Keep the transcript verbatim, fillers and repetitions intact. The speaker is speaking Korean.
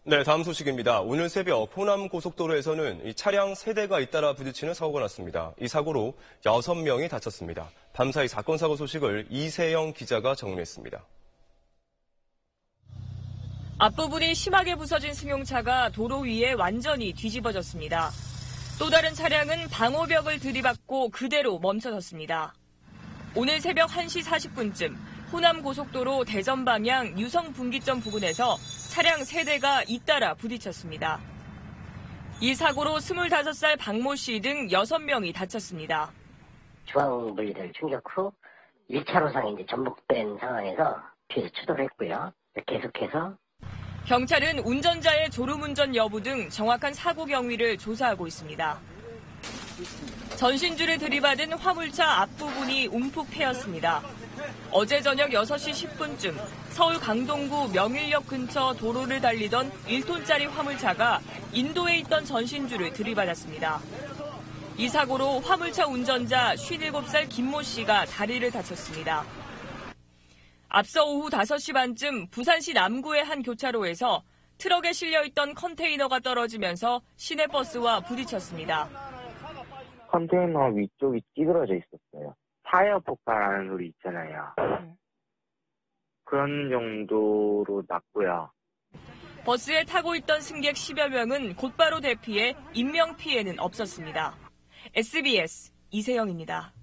네, 다음 소식입니다. 오늘 새벽 호남 고속도로에서는 이 차량 세 대가 잇따라 부딪히는 사고가 났습니다. 이 사고로 여섯 명이 다쳤습니다. 밤사이 사건 사고 소식을 이세영 기자가 정리했습니다. 앞부분이 심하게 부서진 승용차가 도로 위에 완전히 뒤집어졌습니다. 또 다른 차량은 방호벽을 들이받고 그대로 멈춰섰습니다. 오늘 새벽 한 시 사십 분쯤 호남 고속도로 대전 방향 유성 분기점 부근에서 차량 세 대가 잇따라 부딪혔습니다. 이 사고로 스물다섯 살 박모 씨 등 여섯 명이 다쳤습니다. 중앙 분리대를 충격 후 일 차로상에 이제 전복된 상황에서 뒤에서 추돌을 했고요. 계속해서 경찰은 운전자의 졸음운전 여부 등 정확한 사고 경위를 조사하고 있습니다. 전신줄을 들이받은 화물차 앞부분이 움푹 패였습니다. 어제 저녁 여섯 시 십 분쯤 서울 강동구 명일역 근처 도로를 달리던 일 톤짜리 화물차가 인도에 있던 전신줄을 들이받았습니다. 이 사고로 화물차 운전자 쉰일곱 살 김모 씨가 다리를 다쳤습니다. 앞서 오후 다섯 시 반쯤 부산시 남구의 한 교차로에서 트럭에 실려있던 컨테이너가 떨어지면서 시내버스와 부딪혔습니다. 컨테이너 위쪽이 찌그러져 있었어요. 타이어 폭발하는 소리 있잖아요. 네. 그런 정도로 났고요. 버스에 타고 있던 승객 십여 명은 곧바로 대피해 인명피해는 없었습니다. 에스비에스 이세영입니다.